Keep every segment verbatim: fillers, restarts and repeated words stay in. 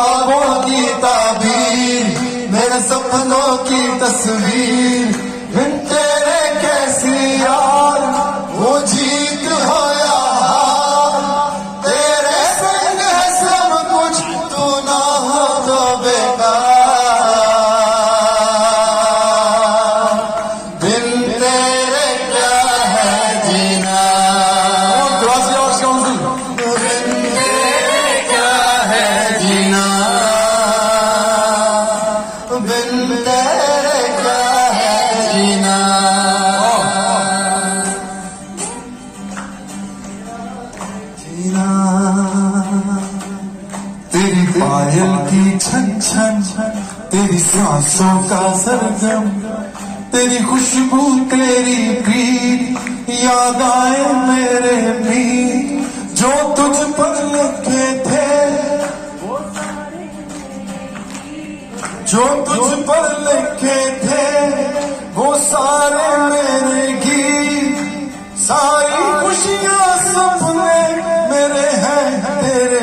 ख्वाबों की ताबीर, मेरे सपनों की तस्वीर, बिन तेरे कैसी यार वो जीत हो या हार, तेरे संग है सब कुछ, तू ना हो तो बेकार, बिन तेरे क्या है जीना। बिन तेरे क्या है जीना, जीना। तेरी पायल की छन छन, तेरी सांसों का सरगम, तेरी खुशबू तेरी प्रीत, याद आए मेरे मीत जो तुझ पर लिखे थे, जो तुझ पर लिखे थे वो सारे मेरे गीत, सारी खुशियां सपने मेरे हैं तेरे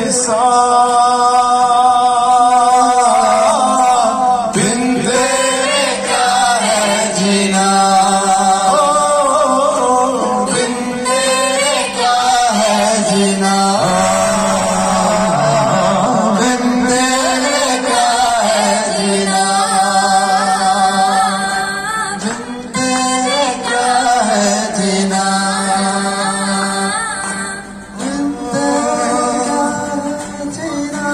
साथ, बिन तेरे क्या है जीना, बिन तेरे क्या है जीना, बिन तेरे क्या है जीना, बिन तेरे क्या है जीना, बिन तेरे जीना।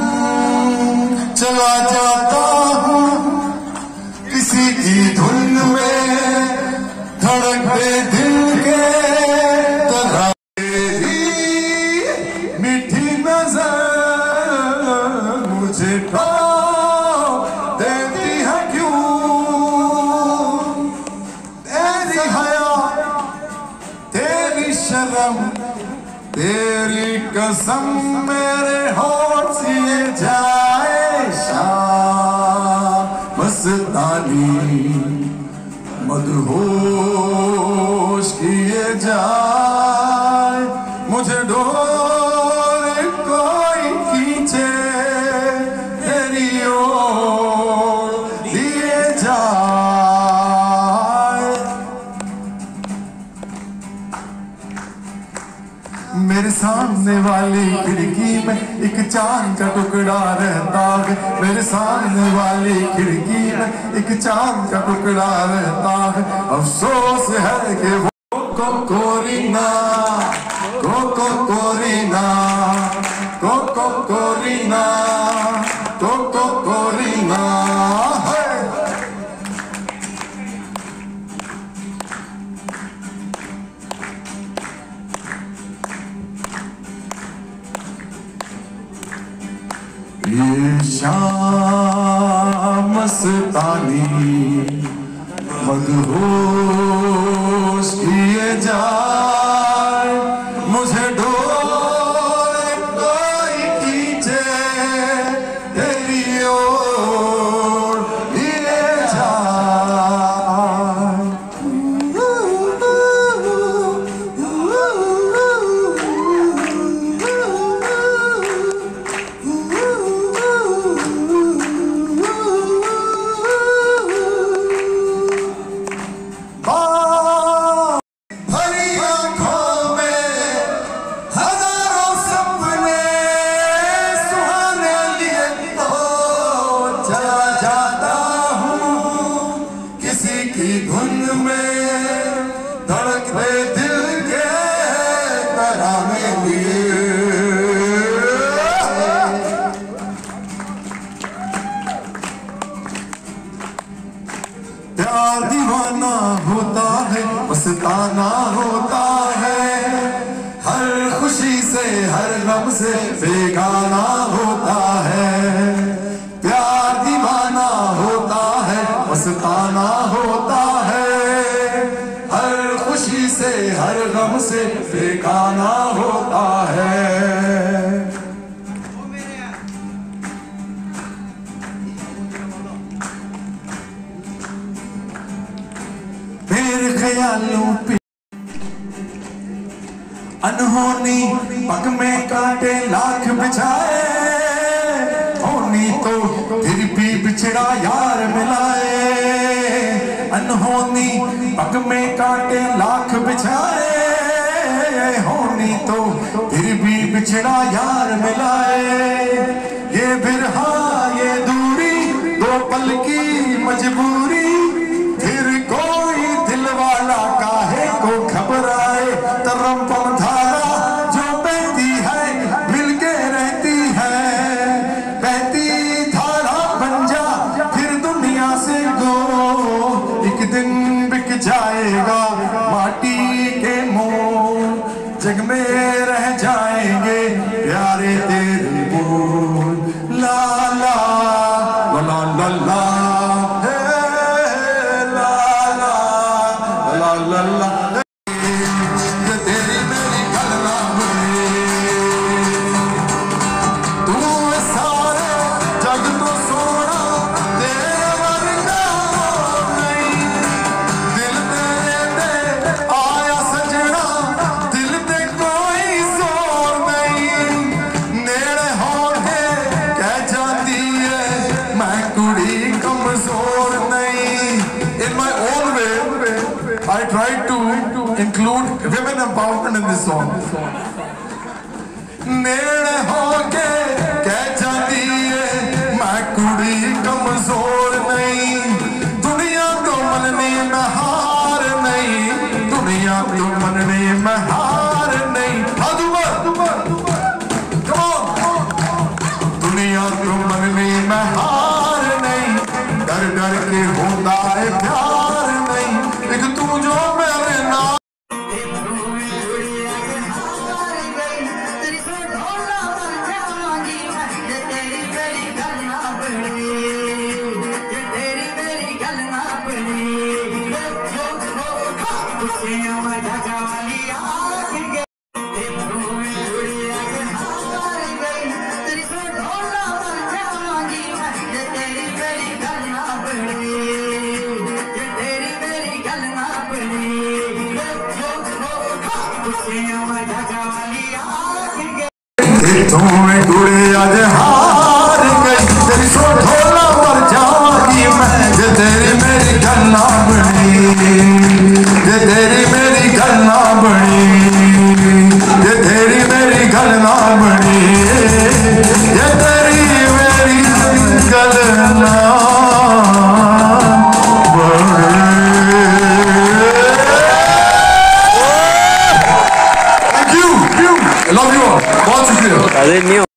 चला जाता हूँ किसी की धुन में, धड़कते दिल के तरह, तेरी मीठी नजर मुझे ठोक देती है क्यों, तेरी हया तेरी शर्म तेरी कसम मेरे होठ सिए जाए शाम मस्तानी, मदहोश किए जाए मुझे डोर कोई खींचे तेरी ओर लिए जाए। मेरे सामने वाली खिड़की में एक चांद का टुकड़ा रहता है, मेरे सामने वाली खिड़की में एक चांद का टुकड़ा रहता है, अफसोस है कि वो को कोरीना, को को कोरीना, को को कोरीना, को को कोरीना है। ये शाम मस्तानी मदहोश किए जाए मुझे डोर कोई खींचे तेरी ओर लिए जाए। प्यार दीवाना होता है, मस्ताना होता है, हर खुशी से हर गम से बेगाना होता है। प्यार दीवाना होता है, मस्ताना होता है, हर खुशी से हर गम से बेगाना होता है। मेरे ख्यालों पे अनहोनी पग में कांटे लाख बिछाए, बिछड़ा यार मिलाए, अनहोनी पग में कांटे लाख बिछाए, होनी तो फिर भी बिछड़ा यार मिलाए। ये बिरहा ये दूरी दो पल की मजबूरी, फिर कोई दिल वाला काहे को घबराए। तरम पम धारा जो बहती है मिलके रहती है, बहती धारा बन जा फिर दुनिया से गो। एक दिन बिक जाएगा माटी के मोल, जग में रह जाएंगे प्यारे तेरे बोल। ला ला ला ला ला हे ला ला ला ला ला। तेरी मेरी गल ना बने, तू सारे जग तो सोना तेरे वर्गा नहीं। दिल तेरे ते आया सजना, दिल ते कोई जोर नहीं। नेड़े होके कह जाती है मैं कुड़ी कमजोर नहीं। In my own way, I tried to include women empowerment in this song. नेड़े होके कह जाती है मैं कुड़ी कमजोर नहीं। दुनिया तो मनने में हार नहीं, दुनिया तो मनने में हार नहीं। दुनिया तो मनने में हार नहीं, डर डर के होता है प्यार नहीं। एक तू जो मेरे नाम तेरी